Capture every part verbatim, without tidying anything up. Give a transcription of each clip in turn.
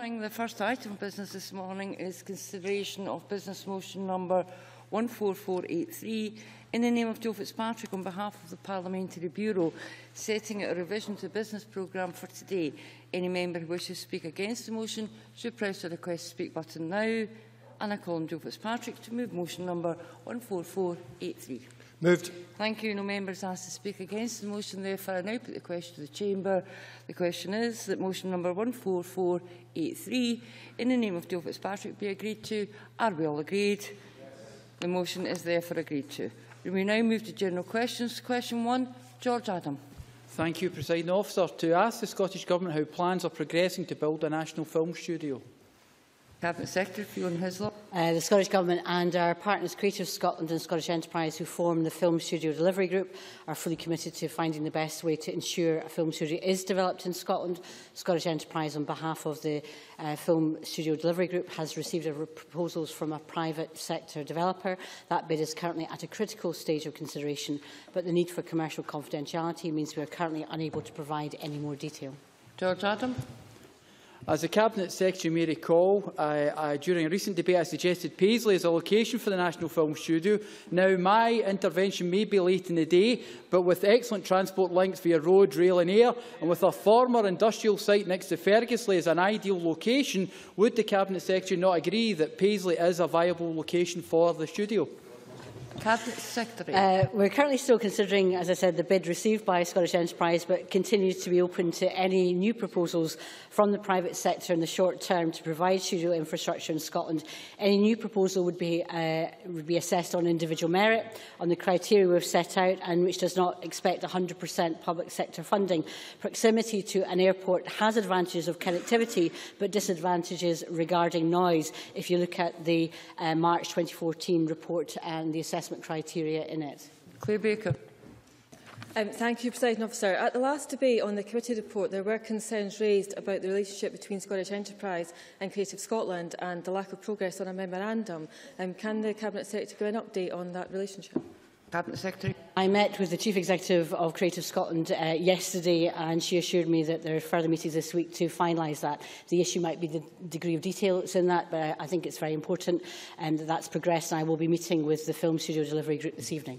morning. The first item of business this morning is consideration of business motion number one four four eight three in the name of Joe Fitzpatrick on behalf of the Parliamentary Bureau, setting out a revision to the business programme for today. Any member who wishes to speak against the motion should press the request to speak button now. And I call on Joe Fitzpatrick to move motion number one four four eight three. Moved. Thank you. No members asked to speak against the motion. Therefore, I now put the question to the Chamber. The question is that motion number one four four eight three, in the name of Joe Fitzpatrick, be agreed to. Are we all agreed? Yes. The motion is therefore agreed to. We may now move to general questions. Question one, George Adam. Thank you, Presiding Officer. To ask the Scottish Government how plans are progressing to build a national film studio. Cabinet Secretary Fiona Hislop. Uh, the Scottish Government and our partners Creative Scotland and Scottish Enterprise, who form the Film Studio Delivery Group, are fully committed to finding the best way to ensure a film studio is developed in Scotland. Scottish Enterprise, on behalf of the uh, Film Studio Delivery Group, has received a proposals from a private sector developer. That bid is currently at a critical stage of consideration, but the need for commercial confidentiality means we are currently unable to provide any more detail. George Adam. As the Cabinet Secretary may recall, I, I, during a recent debate I suggested Paisley as a location for the National Film Studio. Now, my intervention may be late in the day, but with excellent transport links via road, rail and air, and with a former industrial site next to Fergusley as an ideal location, would the Cabinet Secretary not agree that Paisley is a viable location for the studio? Cabinet Secretary. Uh, we're currently still considering, as I said, the bid received by Scottish Enterprise, but continue to be open to any new proposals from the private sector in the short term to provide studio infrastructure in Scotland. Any new proposal would be, uh, would be assessed on individual merit, on the criteria we've set out, and which does not expect one hundred percent public sector funding. Proximity to an airport has advantages of connectivity, but disadvantages regarding noise, if you look at the uh, March twenty fourteen report and the assessment criteria in it. Claire Baker. Um, thank you, Presiding Officer. At the last debate on the committee report, there were concerns raised about the relationship between Scottish Enterprise and Creative Scotland and the lack of progress on a memorandum. Um, can the Cabinet Secretary give an update on that relationship? Cabinet Secretary. I met with the Chief Executive of Creative Scotland uh, yesterday, and she assured me that there are further meetings this week to finalise that. The issue might be the degree of detail that's in that, but I think it's very important and that that's progressed, and I will be meeting with the Film Studio Delivery Group this evening.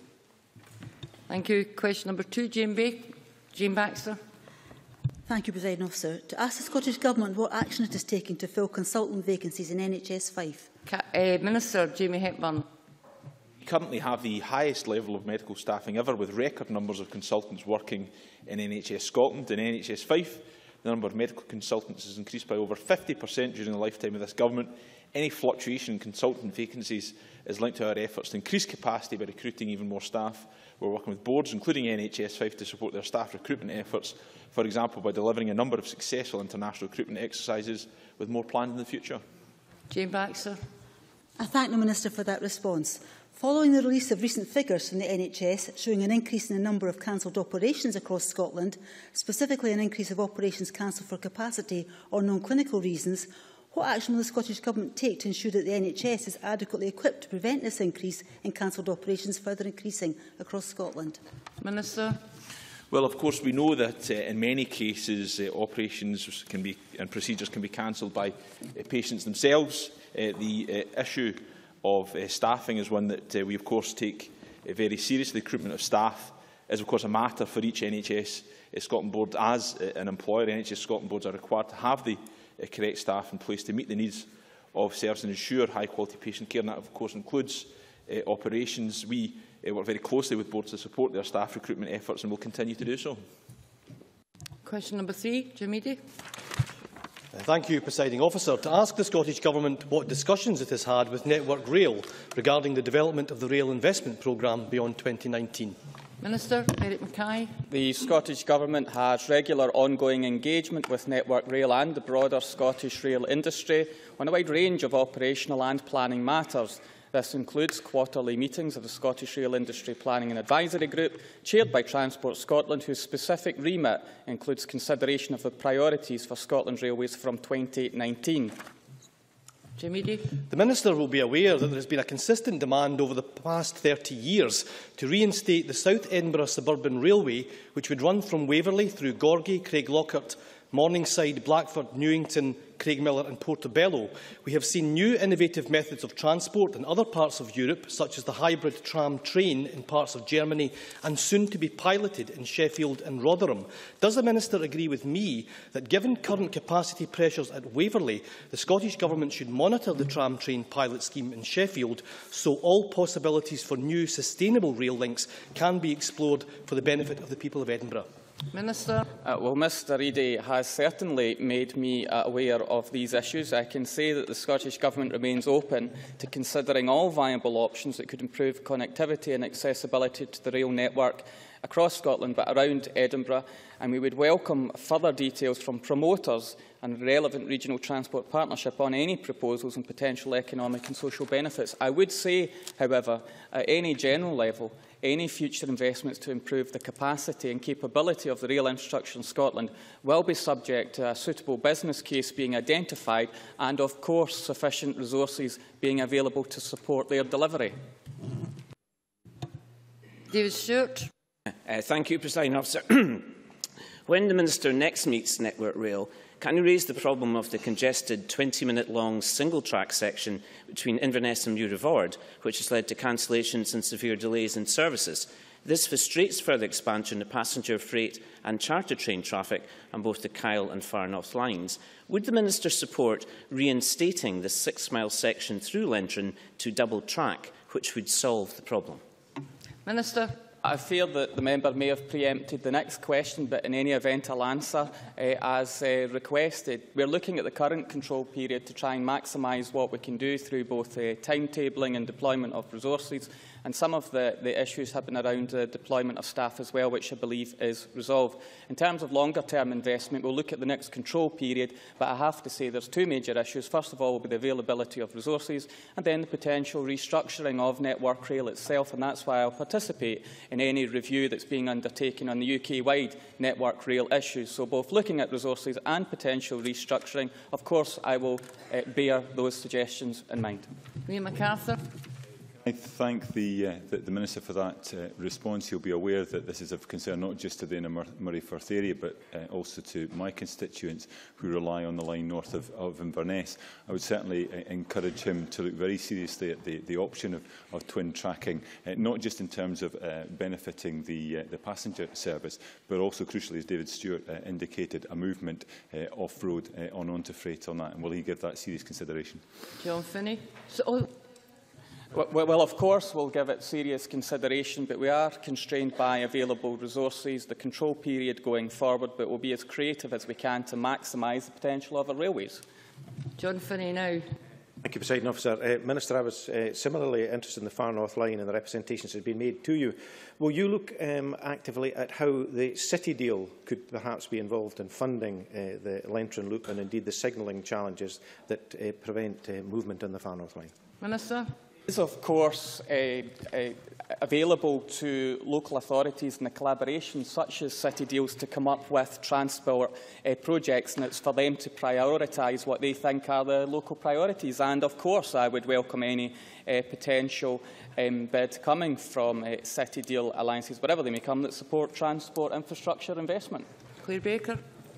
Thank you. Question number two, Jayne, ba Jayne Baxter. Thank you, Presiding Officer. To ask the Scottish Government what action it is taking to fill consultant vacancies in N H S Fife. Ca uh, Minister Jamie Hepburn. We currently have the highest level of medical staffing ever, with record numbers of consultants working in N H S Scotland. In N H S Fife, the number of medical consultants has increased by over fifty percent during the lifetime of this government. Any fluctuation in consultant vacancies is linked to our efforts to increase capacity by recruiting even more staff. We are working with boards, including N H S Fife, to support their staff recruitment efforts, for example by delivering a number of successful international recruitment exercises, with more planned in the future. Jayne Baxter. I thank the Minister for that response. Following the release of recent figures from the N H S showing an increase in the number of cancelled operations across Scotland, specifically an increase of operations cancelled for capacity or non-clinical reasons, what action will the Scottish Government take to ensure that the N H S is adequately equipped to prevent this increase in cancelled operations further increasing across Scotland? Minister. Well, of course, we know that uh, in many cases uh, operations can be, and procedures can be cancelled by uh, patients themselves. Uh, the uh, issue of uh, staffing is one that uh, we, of course, take uh, very seriously. The recruitment of staff is, of course, a matter for each N H S uh, Scotland board. As uh, an employer, N H S Scotland boards are required to have the uh, correct staff in place to meet the needs of service and ensure high-quality patient care. And that, of course, includes uh, operations. We uh, work very closely with boards to support their staff recruitment efforts and will continue to do so. Question number three, Jim Eadie. Thank you, Presiding Officer. To ask the Scottish Government what discussions it has had with Network Rail regarding the development of the rail investment programme beyond twenty nineteen. Minister Eric Mackay. The Scottish Government has regular ongoing engagement with Network Rail and the broader Scottish rail industry on a wide range of operational and planning matters. This includes quarterly meetings of the Scottish Rail Industry Planning and Advisory Group, chaired by Transport Scotland, whose specific remit includes consideration of the priorities for Scotland's railways from twenty nineteen. Jim Eadie. The Minister will be aware that there has been a consistent demand over the past thirty years to reinstate the South Edinburgh Suburban Railway, which would run from Waverley through Gorgie, Craiglockhart, Morningside, Blackford, Newington, Craigmillar and Portobello, we have seen new innovative methods of transport in other parts of Europe, such as the hybrid tram train in parts of Germany and soon to be piloted in Sheffield and Rotherham. Does the Minister agree with me that, given current capacity pressures at Waverley, the Scottish Government should monitor the tram train pilot scheme in Sheffield so all possibilities for new sustainable rail links can be explored for the benefit of the people of Edinburgh? Minister. Uh, well, Mr Eadie has certainly made me uh, aware of these issues. I can say that the Scottish Government remains open to considering all viable options that could improve connectivity and accessibility to the rail network across Scotland, but around Edinburgh, and we would welcome further details from promoters and relevant regional transport partnership on any proposals and potential economic and social benefits. I would say, however, at any general level, any future investments to improve the capacity and capability of the rail infrastructure in Scotland will be subject to a suitable business case being identified and, of course, sufficient resources being available to support their delivery. David Stewart. Uh, thank you, Presiding Officer. When the Minister next meets Network Rail, can you raise the problem of the congested twenty minute long single-track section between Inverness and Murrayvord, which has led to cancellations and severe delays in services? This frustrates further expansion of passenger, freight and charter train traffic on both the Kyle and Far North lines. Would the Minister support reinstating the six-mile section through Lentron to double track, which would solve the problem? Minister. I fear that the member may have preempted the next question, but in any event I'll answer uh, as uh, requested. We're looking at the current control period to try and maximise what we can do through both uh, timetabling and deployment of resources, and some of the, the issues have been around the deployment of staff as well, which I believe is resolved. In terms of longer-term investment, we'll look at the next control period, but I have to say there's two major issues. First of all will be the availability of resources, and then the potential restructuring of Network Rail itself, and that's why I'll participate in any review that's being undertaken on the U K-wide Network Rail issues. So both looking at resources and potential restructuring, of course I will uh, bear those suggestions in mind. Iain MacArthur. I thank the, uh, the, the Minister for that uh, response. He'll be aware that this is of concern not just to the inner Murray Firth area, but uh, also to my constituents who rely on the line north of, of Inverness. I would certainly uh, encourage him to look very seriously at the, the option of, of twin tracking, uh, not just in terms of uh, benefiting the, uh, the passenger service, but also, crucially, as David Stewart uh, indicated, a movement uh, off-road uh, on onto freight on that. And will he give that serious consideration? John Finney. So, oh. Well, well, of course, we'll give it serious consideration, but we are constrained by available resources, the control period going forward, but we'll be as creative as we can to maximise the potential of our railways. John Finney now. Thank you, Presiding Officer. Uh, Minister, I was uh, similarly interested in the Far North Line and the representations that have been made to you. Will you look um, actively at how the City deal could perhaps be involved in funding uh, the Lentron Loop and indeed the signalling challenges that uh, prevent uh, movement on the Far North Line? Minister. Is of course uh, uh, available to local authorities in a collaboration such as City deals to come up with transport uh, projects, and it's for them to prioritise what they think are the local priorities. And of course I would welcome any uh, potential um, bid coming from uh, City deal alliances, whatever they may come, that support transport infrastructure investment. Claire Baker.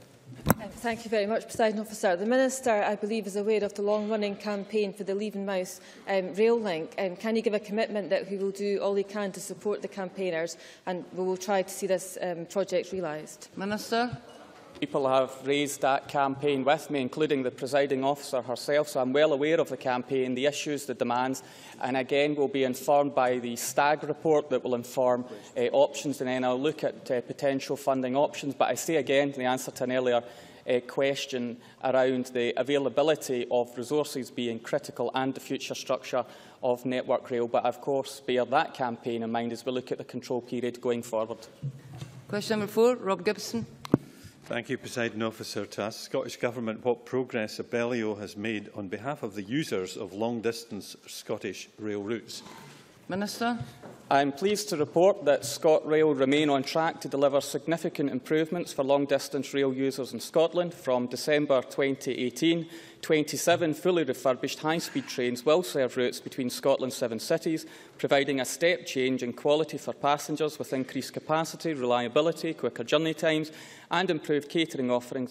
Um, thank you very much, Presiding Officer. The Minister, I believe, is aware of the long-running campaign for the Leave and Mouse um, rail link. Um, can he give a commitment that he will do all he can to support the campaigners, and we will try to see this um, project realised? Minister. People have raised that campaign with me, including the presiding officer herself, so I'm well aware of the campaign, the issues, the demands, and again will be informed by the STAG report that will inform uh, options, and then I'll look at uh, potential funding options. But I say again, the answer to an earlier uh, question around the availability of resources being critical and the future structure of Network Rail, but of course bear that campaign in mind as we look at the control period going forward. Question number four, Rob Gibson. Thank you, Presiding Officer. To ask the Scottish Government what progress Abellio has made on behalf of the users of long-distance Scottish rail routes. Minister. I am pleased to report that ScotRail remain on track to deliver significant improvements for long-distance rail users in Scotland. From December twenty eighteen, twenty-seven fully refurbished high-speed trains will serve routes between Scotland's seven cities, providing a step change in quality for passengers with increased capacity, reliability, quicker journey times and improved catering offerings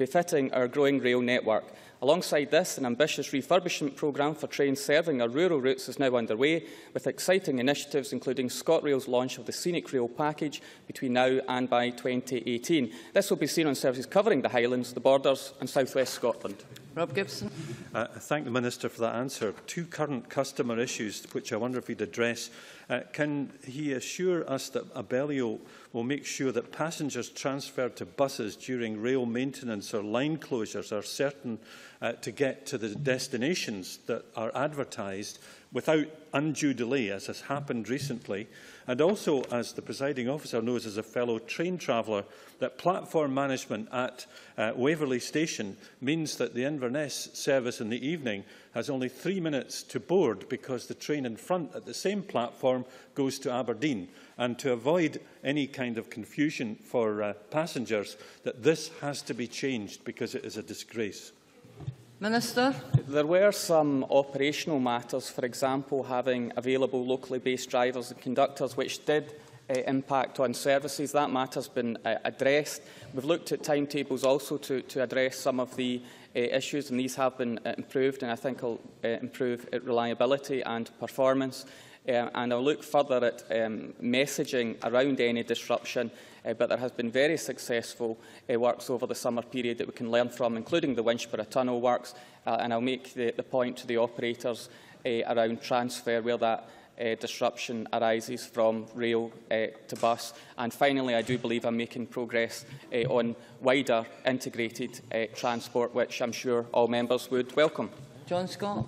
befitting our growing rail network. Alongside this, an ambitious refurbishment programme for trains serving our rural routes is now underway, with exciting initiatives including ScotRail's launch of the Scenic Rail package between now and by twenty eighteen. This will be seen on services covering the Highlands, the Borders and South West Scotland. Rob Gibson. Uh, I thank the Minister for that answer. Two current customer issues which I wonder if he'd address. Uh, can he assure us that Abellio will make sure that passengers transferred to buses during rail maintenance or line closures are certain uh, to get to the destinations that are advertised without undue delay, as has happened recently? And also, as the presiding officer knows as a fellow train traveller, that platform management at uh, Waverley Station means that the Inverness service in the evening has only three minutes to board because the train in front at the same platform goes to Aberdeen. And to avoid any kind of confusion for uh, passengers, that this has to be changed because it is a disgrace. Minister. There were some operational matters, for example, having available locally based drivers and conductors, which did uh, impact on services. That matter has been uh, addressed. We've looked at timetables also to, to address some of the uh, issues, and these have been uh, improved, and I think will uh, improve uh, reliability and performance. Uh, and I'll look further at um, messaging around any disruption, uh, but there has been very successful uh, works over the summer period that we can learn from, including the Winchborough Tunnel works, uh, and I'll make the, the point to the operators uh, around transfer where that uh, disruption arises from rail uh, to bus. And finally, I do believe I'm making progress uh, on wider integrated uh, transport, which I'm sure all members would welcome. John Scott.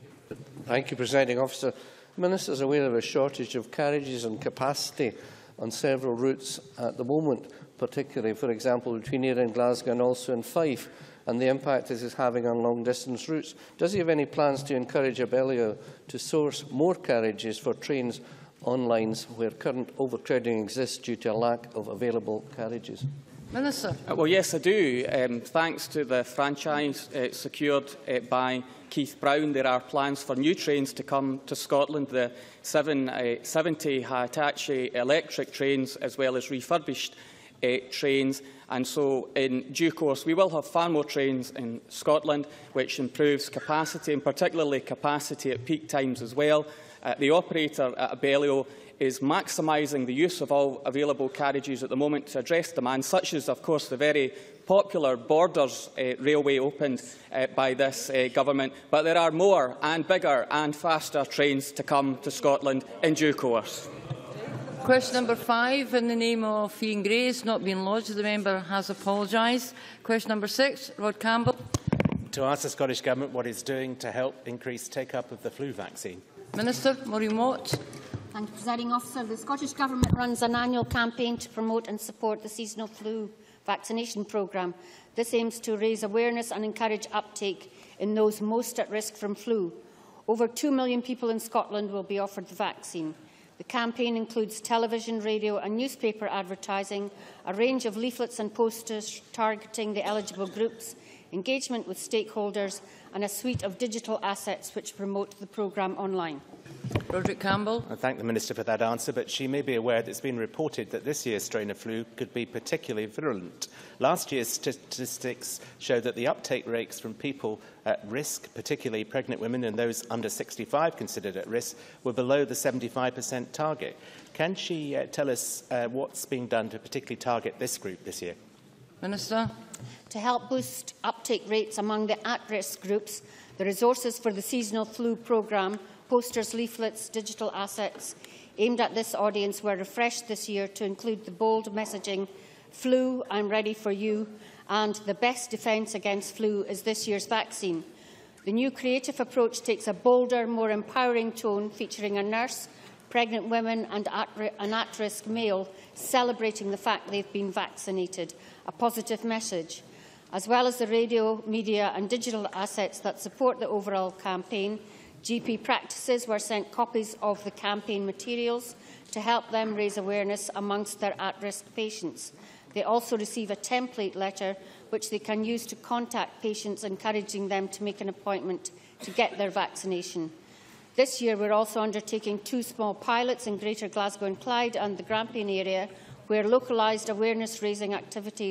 Thank you, Presiding Officer. The Minister is aware of a shortage of carriages and capacity on several routes at the moment, particularly, for example, between here and Glasgow and also in Fife, and the impact this is having on long-distance routes. Does he have any plans to encourage Abellio to source more carriages for trains on lines where current overcrowding exists due to a lack of available carriages? Minister. Uh, well, yes, I do. Um, thanks to the franchise uh, secured uh, by Keith Brown, there are plans for new trains to come to Scotland, the seven, uh, seventy Hitachi electric trains, as well as refurbished uh, trains. And so, in due course, we will have far more trains in Scotland, which improves capacity, and particularly capacity at peak times as well. Uh, the operator at Abellio is maximising the use of all available carriages at the moment to address demand, such as, of course, the very popular Borders uh, railway opened uh, by this uh, government. But there are more and bigger and faster trains to come to Scotland in due course. Question number five, in the name of Iain Gray, has not been lodged. The member has apologised. Question number six, Rod Campbell. To ask the Scottish Government what it's doing to help increase take-up of the flu vaccine. Minister, Maureen Watt. Thank you, Presiding Officer. The Scottish Government runs an annual campaign to promote and support the seasonal flu vaccination programme. This aims to raise awareness and encourage uptake in those most at risk from flu. Over two million people in Scotland will be offered the vaccine. The campaign includes television, radio and newspaper advertising, a range of leaflets and posters targeting the eligible groups, engagement with stakeholders and a suite of digital assets which promote the programme online. Roderick Campbell. I thank the Minister for that answer, but she may be aware that it's been reported that this year's strain of flu could be particularly virulent. Last year's statistics show that the uptake rates from people at risk, particularly pregnant women and those under sixty-five considered at risk, were below the seventy-five percent target. Can she uh, tell us uh, what's being done to particularly target this group this year? Minister. To help boost uptake rates among the at-risk groups, the resources for the seasonal flu programme, posters, leaflets, digital assets aimed at this audience were refreshed this year to include the bold messaging, "Flu, I'm ready for you," and "The best defence against flu is this year's vaccine." The new creative approach takes a bolder, more empowering tone, featuring a nurse, pregnant women and an at-risk male celebrating the fact they've been vaccinated, a positive message. As well as the radio, media and digital assets that support the overall campaign, G P practices were sent copies of the campaign materials to help them raise awareness amongst their at-risk patients. They also receive a template letter which they can use to contact patients, encouraging them to make an appointment to get their vaccination. This year, we're also undertaking two small pilots in Greater Glasgow and Clyde and the Grampian area, where localised awareness-raising activities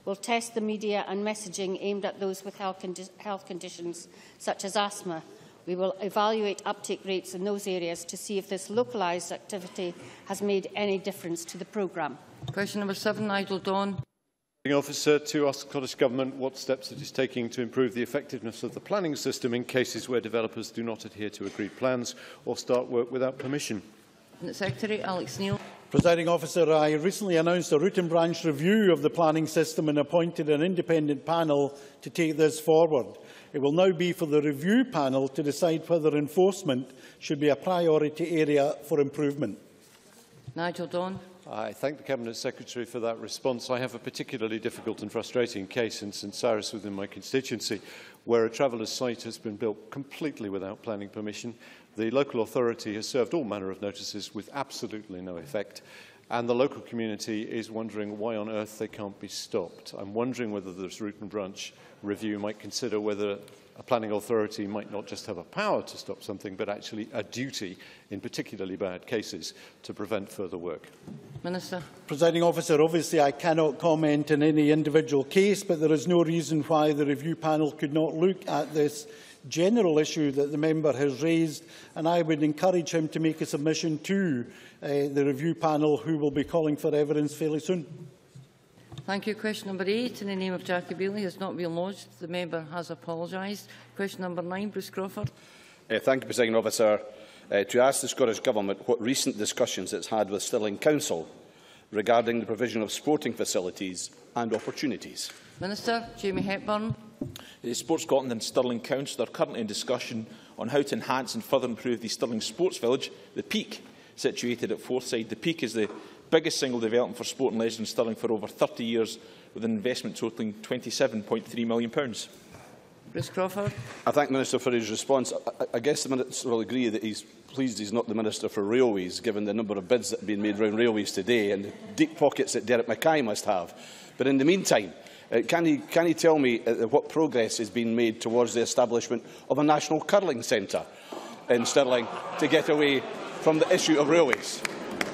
will test the media and messaging aimed at those with health, condi health conditions such as asthma. We will evaluate uptake rates in those areas to see if this localised activity has made any difference to the programme. Question number seven, Nigel Don. Officer to ask the Scottish Government what steps it is taking to improve the effectiveness of the planning system in cases where developers do not adhere to agreed plans or start work without permission. Secretary Alex Neil. Presiding Officer, I recently announced a root and branch review of the planning system and appointed an independent panel to take this forward. It will now be for the review panel to decide whether enforcement should be a priority area for improvement. Nigel Don. I thank the Cabinet Secretary for that response. I have a particularly difficult and frustrating case in St Cyrus within my constituency, where a traveller's site has been built completely without planning permission. The local authority has served all manner of notices with absolutely no effect, and the local community is wondering why on earth they can't be stopped. I'm wondering whether this root and branch review might consider whether a planning authority might not just have a power to stop something, but actually a duty, in particularly bad cases, to prevent further work. Minister. Presiding Officer, obviously I cannot comment on any individual case, but there is no reason why the review panel could not look at this general issue that the member has raised, and I would encourage him to make a submission to uh, the review panel, who will be calling for evidence fairly soon. Thank you. Question number eight, in the name of Jackie Bailey, has not been lodged. The member has apologised. Question number nine, Bruce Crawford. Uh, thank you, Presiding Officer. Uh, to ask the Scottish Government what recent discussions it has had with Stirling Council regarding the provision of sporting facilities and opportunities. Minister. Jamie Hepburn. Uh, Sports Scotland and Stirling Council are currently in discussion on how to enhance and further improve the Stirling Sports Village, the Peak, situated at Forthside. The Peak is the biggest single development for sport and leisure in Stirling for over thirty years, with an investment totalling twenty-seven point three million pounds. Bruce Crawford. I thank the Minister for his response. I, I guess the Minister will agree that he's pleased he's not the Minister for Railways, given the number of bids that have been made around railways today and the deep pockets that Derek Mackay must have. But in the meantime, uh, can, he, can he tell me uh, what progress has been made towards the establishment of a national curling centre in Stirling to get away from the issue of railways?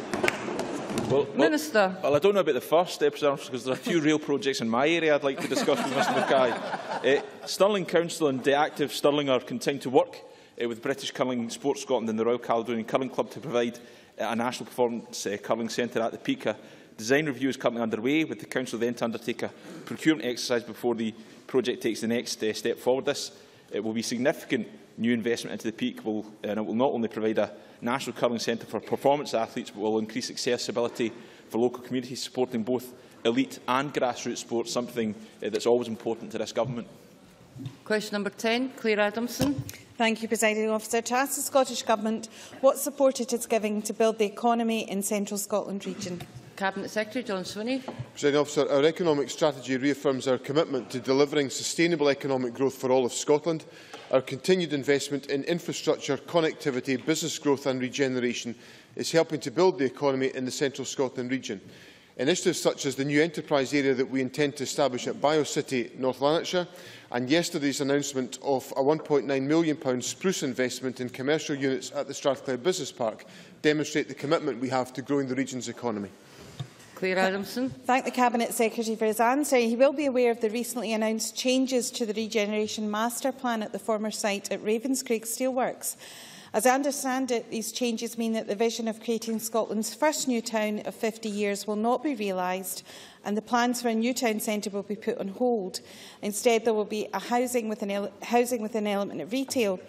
Well, well, Minister. Well, I don't know about the first, uh, because there are a few rail projects in my area I'd like to discuss with Mr Mackay. Uh, Stirling Council and the active Stirling are continuing to work uh, with British Curling, Sports Scotland and the Royal Caledonian Curling Club to provide uh, a national performance uh, curling centre at the Peak. A design review is currently underway, with the Council then to undertake a procurement exercise before the project takes the next uh, step forward. This uh, will be significant new investment into the Peak, will, and it will not only provide a national curling centre for performance athletes, but will increase accessibility for local communities, supporting both elite and grassroots sports, something uh, that's always important to this government. Question number ten, Claire Adamson. Thank you, Presiding Officer. To ask the Scottish Government what support it is giving to build the economy in Central Scotland region. Cabinet Secretary John Swinney. Presiding Officer, our economic strategy reaffirms our commitment to delivering sustainable economic growth for all of Scotland. Our continued investment in infrastructure, connectivity, business growth and regeneration is helping to build the economy in the Central Scotland region. Initiatives such as the new enterprise area that we intend to establish at BioCity, North Lanarkshire, and yesterday's announcement of a one point nine million pounds spruce investment in commercial units at the Strathclyde Business Park demonstrate the commitment we have to growing the region's economy. Claire Adamson. Thank the Cabinet Secretary for his answer. He will be aware of the recently announced changes to the Regeneration Master Plan at the former site at Ravenscraig Steelworks. As I understand it, these changes mean that the vision of creating Scotland's first new town of fifty years will not be realised, and the plans for a new town centre will be put on hold. Instead, there will be a housing with an, housing with an element of retail.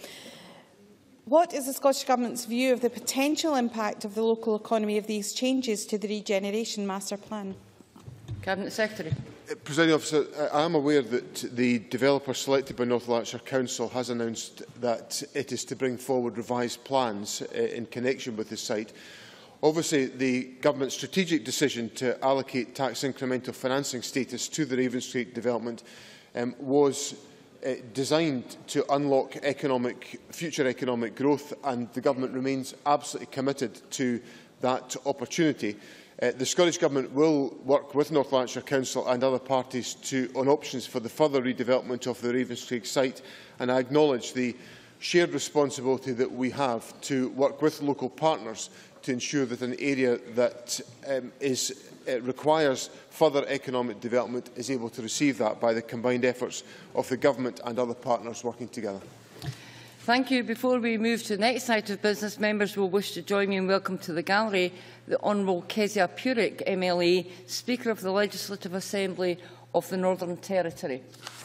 What is the Scottish Government's view of the potential impact of the local economy of these changes to the Regeneration Master Plan? Cabinet Secretary. Uh, Presiding Officer, I am aware that the developer selected by North Lanarkshire Council has announced that it is to bring forward revised plans uh, in connection with the site. Obviously, the Government's strategic decision to allocate tax incremental financing status to the Ravenscraig development um, was Uh, designed to unlock economic, future economic growth, and the Government remains absolutely committed to that opportunity. Uh, the Scottish Government will work with North Lanarkshire Council and other parties to, on options for the further redevelopment of the Ravenscraig site, and I acknowledge the shared responsibility that we have to work with local partners to ensure that an area that um, is, uh, requires further economic development is able to receive that by the combined efforts of the Government and other partners working together. Thank you. Before we move to the next item of business, members will wish to join me in welcome to the gallery the Honourable Kezia Puric, M L A, Speaker of the Legislative Assembly of the Northern Territory.